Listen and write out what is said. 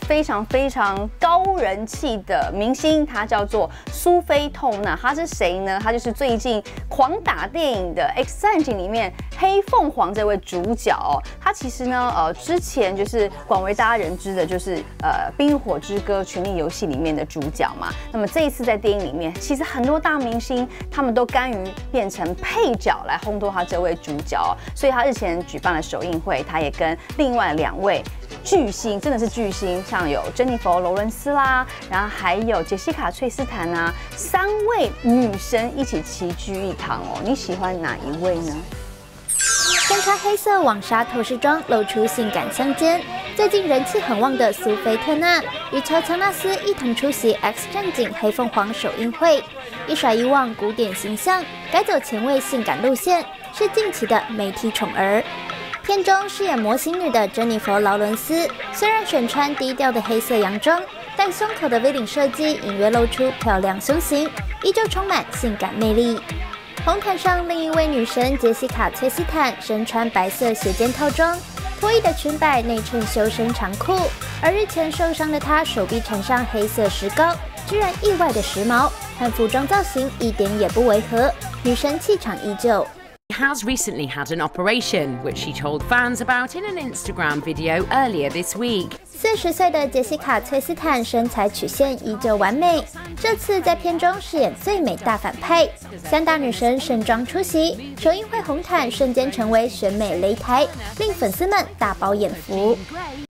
非常高人气的明星，她叫做苏菲透娜。她是谁呢？她就是最近狂打电影的《X 战警》里面黑凤凰这位主角哦。她其实呢，之前就是广为大家人知的，就是《冰与火之歌》《权力游戏》里面的主角嘛。那么这一次在电影里面，其实很多大明星他们都甘于变成配角来烘托他这位主角哦。所以他日前举办了首映会，他也跟另外2位巨星，真的是巨星，像有珍妮佛·劳伦斯啦，然后还有杰西卡·翠斯坦啊，3位女神一起齐聚一堂哦。你喜欢哪一位呢？ 身穿黑色网纱透视装，露出性感香肩。最近人气很旺的苏菲特娜与乔乔纳斯一同出席《X 战警：黑凤凰》首映会，一甩以往古典形象，改走前卫性感路线，是近期的媒体宠儿。片中饰演魔形女的珍妮佛·劳伦斯，虽然身穿低调的黑色洋装，但胸口的 V 领设计隐约露出漂亮胸型，依旧充满性感魅力。红毯上另一位女神杰西卡·崔斯坦身穿白色斜肩套装，脱衣的裙摆内衬修身长裤，而日前受伤的她手臂缠上黑色石膏，居然意外的时髦，和服装造型一点也不违和，女神气场依旧。 Has recently had an operation, which she told fans about in an Instagram video earlier this week. 40岁的杰西卡·崔斯坦身材曲线依旧完美，这次在片中饰演最美大反派。3大女神盛装出席，首映会红毯瞬间成为选美擂台，令粉丝们大饱眼福。